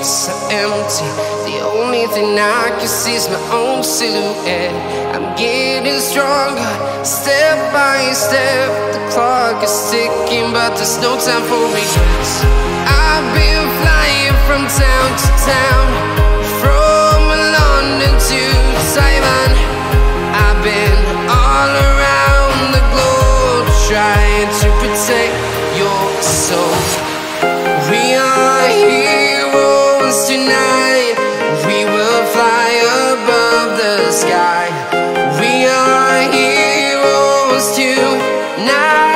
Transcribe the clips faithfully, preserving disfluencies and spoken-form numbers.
so empty. The only thing I can see is my own silhouette. I'm getting stronger, step by step. The clock is ticking, but there's no time for regrets. I've been flying from town to town, from London to Taiwan. I've been all around the globe, trying to protect your soul. We are heroes tonight. We will fly above the sky. We are heroes tonight.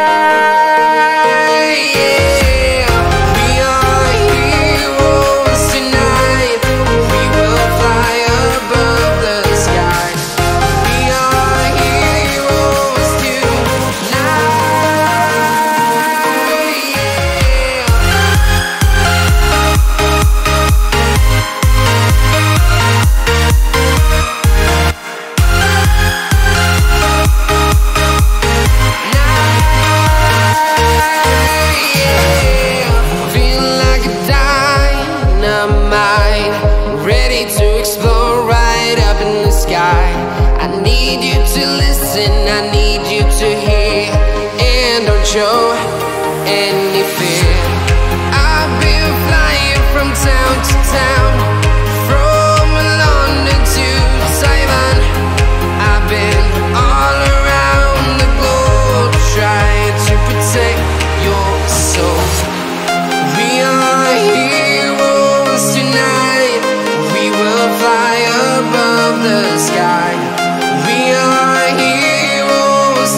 I need you to listen, I need you to hear, and don't show any fear. I've been flying from town to town, from London to Taiwan. I've been all around the globe, trying to protect your soul. We are heroes tonight. We will fly above the sky. We are heroes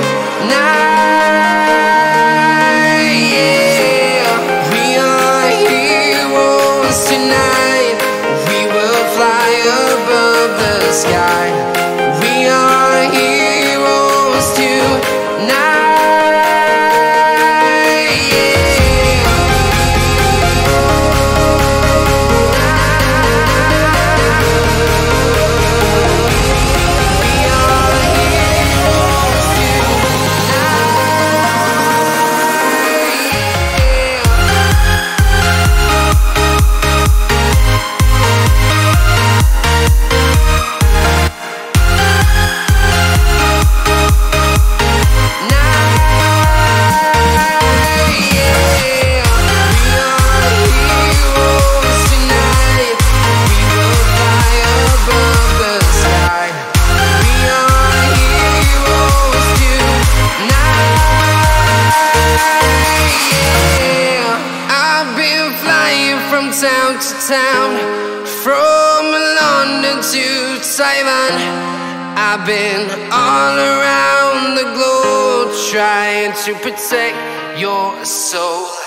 tonight, yeah. We are heroes tonight. We will fly above the sky. We are heroes tonight. From town to town, from London to Taiwan. I've been all around the globe, trying to protect your soul.